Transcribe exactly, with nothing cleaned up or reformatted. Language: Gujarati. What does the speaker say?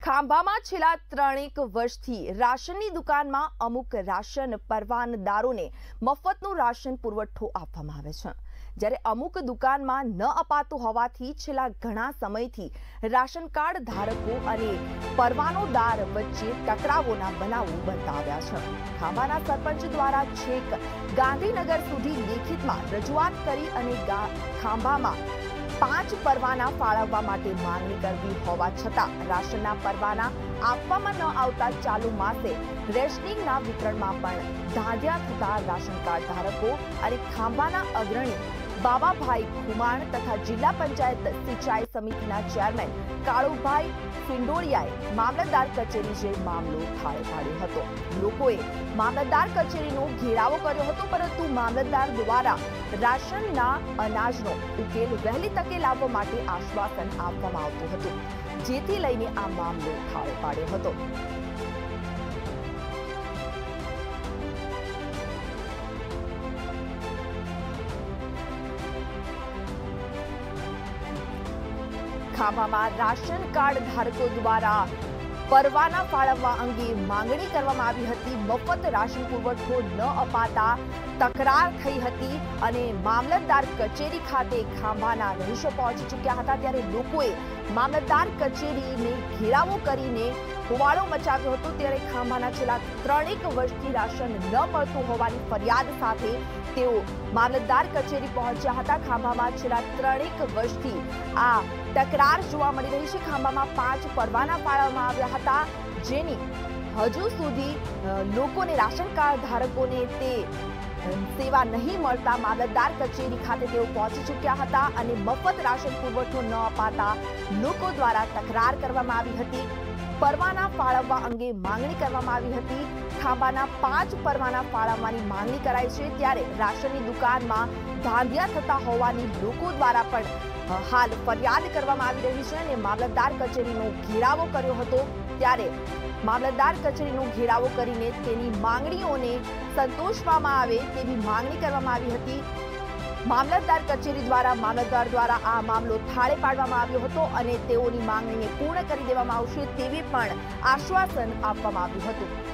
ખાંભામાં છેલ્લા ત્રણેક વર્ષથી રાશનની દુકાનમાં અમુક રાશન પરવાનદારોને મફતનું રાશન પુરવઠો આપવામાં આવે છે, જ્યારે અમુક દુકાનમાં ન અપાતું હોવાથી છેલ્લા ઘણા સમયથી રાશન કાર્ડ ધારકો અને પરવાનોદાર વચ્ચે ટકરાવોના બનાવો બનતા આવ્યા છે. ખાંભાના સરપંચ દ્વારા છેક ગાંધીનગર સુધી લેખિતમાં રજૂઆત કરી અને ખાંભામાં પાંચ પરવાના ફાળવવા માટે માંગણી કરવી હોવા છતાં રાશનના પરવાના આપવામાં ન આવતા ચાલુ માસે રેશનિંગના વિતરણમાં પણ ધાંધ્યા થતા રાશન કાર્ડ ધારકો અને ખાંભાના અગ્રણી બાબાભાઈ ખુમાણ તથા જિલ્લા પંચાયત સિંચાઈ સમિતિના ચેરમેન કાળુભાઈ ફિંડોળિયાએ મામલતદાર કચેરી જઈ મામલો થાળે પાડ્યો હતો. લોકોએ મામલતદાર કચેરીનો ઘેરાવો કર્યો હતો, પરંતુ મામલતદાર દ્વારા રાશનના અનાજનો ઉકેલ વહેલી તકે લાવવા માટે આશ્વાસન આપવામાં આવતું હતું, જેથી લઈને આ મામલો થાળે પાડ્યો હતો. ખાંભામાં રાશન કાર્ડ ધારકો દ્વારા પરવાના ફાળવવા અંગે માંગણી કરવામાં આવી હતી. મફત રાશન પુરવઠો ન અપાતા તકરાર થઈ હતી અને મામલતદાર કચેરી ખાતે ખાંભાના રહીશો પહોંચી ચૂક્યા હતા, ત્યારે લોકોએ મામલતદાર કચેરીને ઘેરાવો કરીને હોબાળો મચાવ્યો હતો. ત્યારે ખાંભાના છેલ્લા ત્રણેક વર્ષથી રાશન ન મળતું હોવાની ફરિયાદ સાથે તેઓ મામલતદાર કચેરી પહોંચ્યા હતા. ખાંભામાં છેલ્લા ત્રણેક વર્ષથી આ તકરાર જોવા મળી રહી છે. ખાંભામાં પાંચ પરવાના ફાળવવામાં આવ્યા હતા, જેની હજુ સુધી લોકોને રાશન કાર્ડ ધારકોને તે સેવા નહીં મળતા મામલતદાર કચેરી ખાતે તેઓ પહોંચી ચૂક્યા હતા અને મફત રાશન પુરવઠો ન અપાતા લોકો દ્વારા તકરાર કરવામાં આવી હતી. પરવાના ફાળવવા અંગે માંગણી કરવામાં આવી હતી. ખાંભાના પાંચ પરવાના ફાળવવાની માંગણી કરાઈ છે, ત્યારે રાશનની દુકાનમાં ધાંધિયા થતા હોવાની લોકો દ્વારા પણ હાલ ફરિયાદ કરવામાં આવી રહી છે અને મામલતદાર કચેરીનો ઘેરાવો કર્યો હતો. ત્યારે મામલતદાર કચેરીનો ઘેરાવો કરીને તેની માંગણીઓને સંતોષવામાં આવે તેવી માંગણી કરવામાં આવી હતી. મામલતદાર કચેરી દ્વારા મામલતદાર દ્વારા આ મામલો થાળે પાડવામાં આવ્યો હતો અને તેઓની માંગણીને પૂર્ણ કરી દેવામાં આવશે તેવી પણ આશ્વાસન આપવામાં આવ્યું હતું.